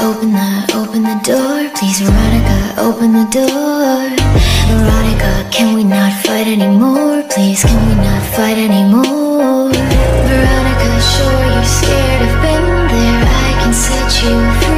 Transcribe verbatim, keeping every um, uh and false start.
open the, open the door. Please, Veronica, open the door. Veronica, can we not fight anymore? Please, can we not fight anymore? Veronica, sure you're scared, I've been there. I can set you free.